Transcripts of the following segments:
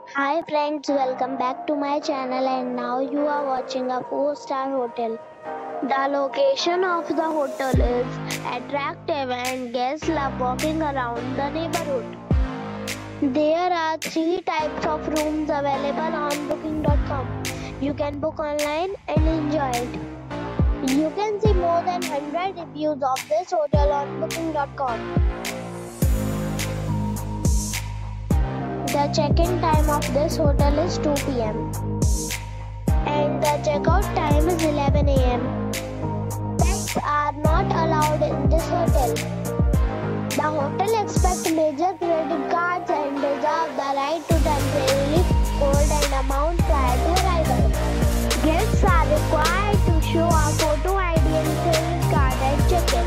Hi friends, welcome back to my channel and now you are watching a 4-star hotel. The location of the hotel is attractive and guests love walking around the neighborhood. There are 3 types of rooms available on booking.com. You can book online and enjoy it. You can see more than 100 reviews of this hotel on booking.com. The check-in time of this hotel is 2 p.m. and the checkout time is 11 a.m. Pets are not allowed in this hotel. The hotel accepts major credit cards and reserves the right to temporarily hold an amount prior to arrival. Guests are required to show a photo ID and credit card at check-in.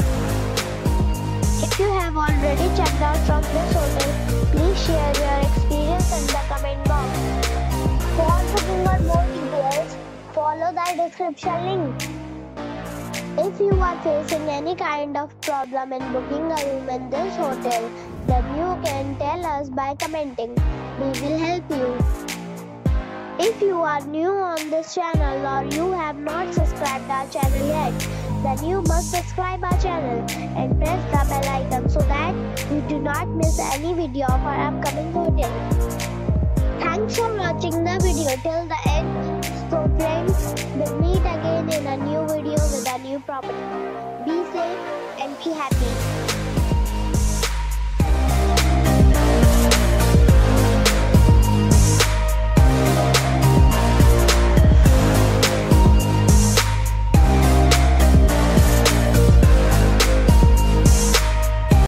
If you have already checked out from this hotel, please share your experience in the comment box. For booking or more details, follow the description link. If you are facing any kind of problem in booking a room in this hotel, then you can tell us by commenting. We will help you. If you are new on this channel or you have not subscribed our channel yet, then you must subscribe our channel and press the bell icon so that you do not miss any video of our upcoming hotel. Thanks for watching the video till the end. So friends, we'll meet again in a new video with a new property. Be safe and be happy.